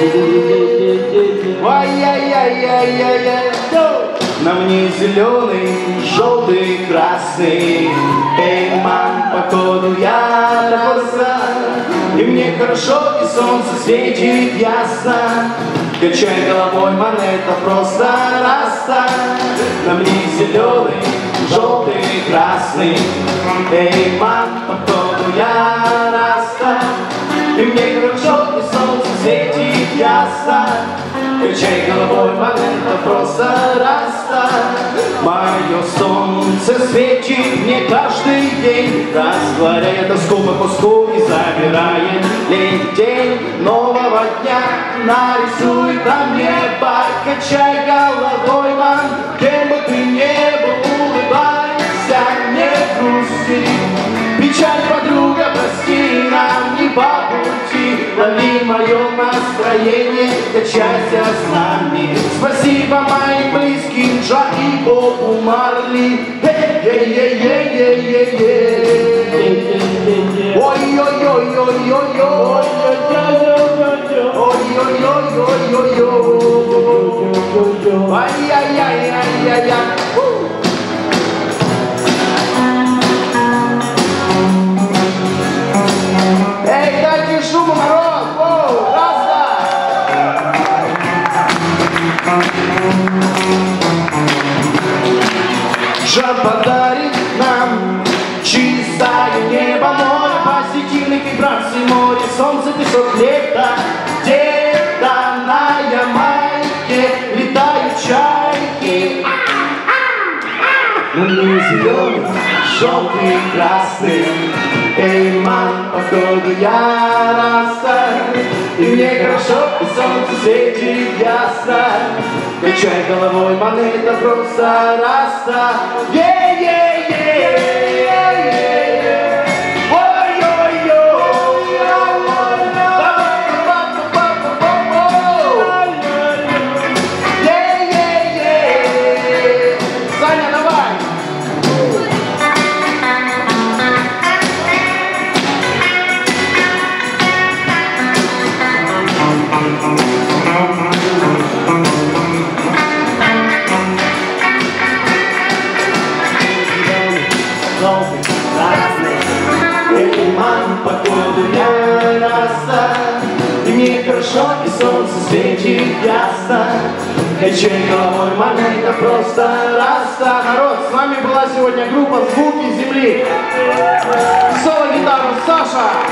Ай-яй-яй-яй-яй-яй. На мне зеленый, желтый, красный. Эй, мам, походу я роса. И мне хорошо, и солнце светит ясно. Качай головой, монета просто раста. На мне зеленый, желтый, красный. Эй, мам, походу я роса. И мне хорошо, и солнце светит ясно. Качай головой, монета просто раста. Мое солнце светит мне каждый день, растворяя тоску по куску и забирает лень. День нового дня нарисует нам небо. Качай головой, мам, где бы ты не был, улыбайся, не грусти. Печаль, подруга, прости, нам не по пути. Лови мое настроение, качайся с нами. Спасибо моим близким, Джа и Бобу Марли. Ой-ой-ой-ой-ой-ой. Ой-ой-ой-ой-ой-ой. Ай-яй-яй-яй-яй-яй. Эй, дайте шуму, народ! Воу, разда! Джа подарит нам чистое небо, море позитивных вибраций, море, солнце, песок, лето. Где-то на Ямайке летают чайки. Ну, зеленый, желтый, красный. Эй, мам, походу я роса. И мне хорошо, и солнце светит ясно. Качай головой, монета просто раста. Походу я роса. И мне хорошо, и солнце светит ясно. Качай головой, монета просто раста. Народ, с вами была сегодня группа «Звуки земли». Соло-гитару Саша.